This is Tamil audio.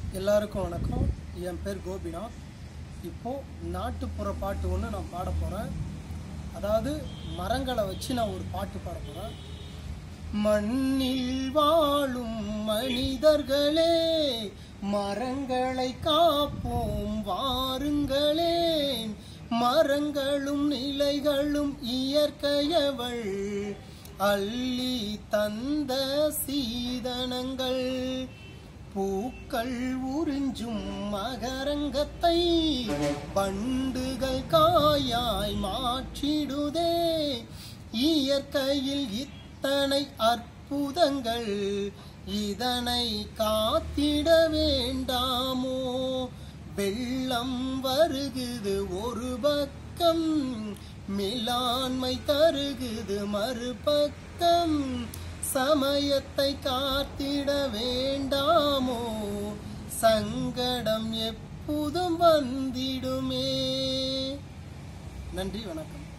எல்லாருக்கும் வணக்கம். என் பேர் கோபிநாத். இப்போது நாட்டுப்புற பாட்டு ஒன்று நான் பாட போகிறேன். அதாவது மரங்களை வச்சு நான் ஒரு பாட்டு பாட போகிறேன். மண்ணில் வாழும் மனிதர்களே, மரங்களை காப்போம் வாருங்களே. மரங்களும் நிலைகளும் இயற்கையவள் அள்ளி தந்த சீதனங்கள். பூக்கள் உறிஞ்சும் மகரங்கத்தை பண்டுகள் காயாய் மாற்றிடுதே. இயற்கையில் இத்தனை அற்புதங்கள், இதனை காத்திட வேண்டாமோ? வெள்ளம் வருகுது ஒரு பக்கம், மேலாண்மை தருகுது மறுபக்கம். சமயத்தை காத்திட வேண்டாமோ? சங்கடம் எப்போதும் வந்திடுமே. நன்றி, வணக்கம்.